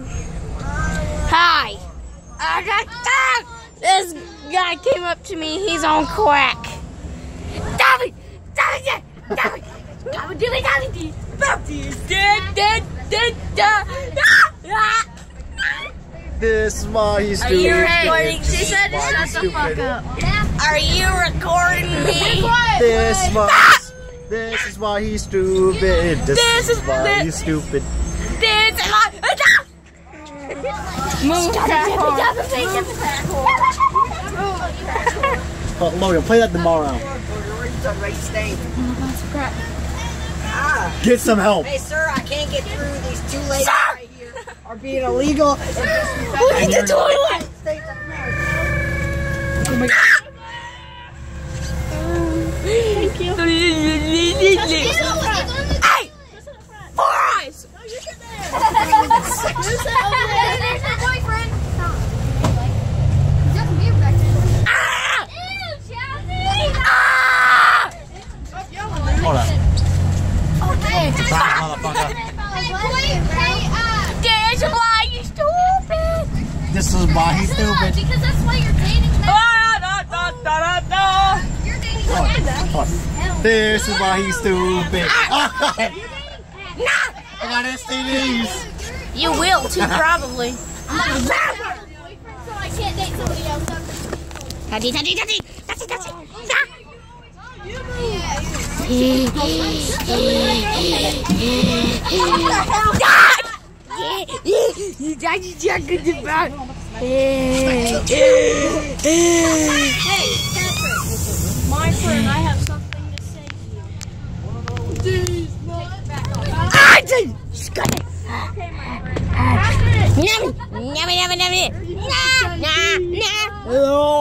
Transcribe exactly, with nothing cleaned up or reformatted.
Hi. This guy came up to me. He's on crack. Dobby! Dobby! Dobby! Dobby! Dobby! Dobby! Dobby! Dead! Dead! Dead! Dead! This is why he's stupid. Are you recording? She said to shut the fuck up. Are you recording me? This is why. This is why he's stupid. This, This is is why the- he's stupid. This is my. Move Oh, Logan, play that tomorrow. Get some help. Hey, sir, I can't get through. These two ladies right here are being illegal. And Look at the toilet. Oh my God. Thank you. Hey! Four eyes! Who's that over there? There's her boyfriend. He's got the beer back there. Ah! Ew, Chelsea! Ah! Hold on. Hey, Bye, motherfucker. hey, boy, hey, uh, This is why you stupid! This is why he's stupid. because that's why you're dating them. Ah, da, da, da, da, da. You're dating Amanda. Oh, this is why he's stupid. Oh, I got S T Ds. You will too, probably. I'm not her boyfriend, so I can't date somebody else. Touchy, touchy, touchy, touchy, touchy. You touchy, touchy, about. Hey, Patrick. My friend, I have something to say to you. Take it back off. Ah, got it. Okay, my friend. Patrick! Yummy, yummy, yummy, yummy. Nah, nah, nah.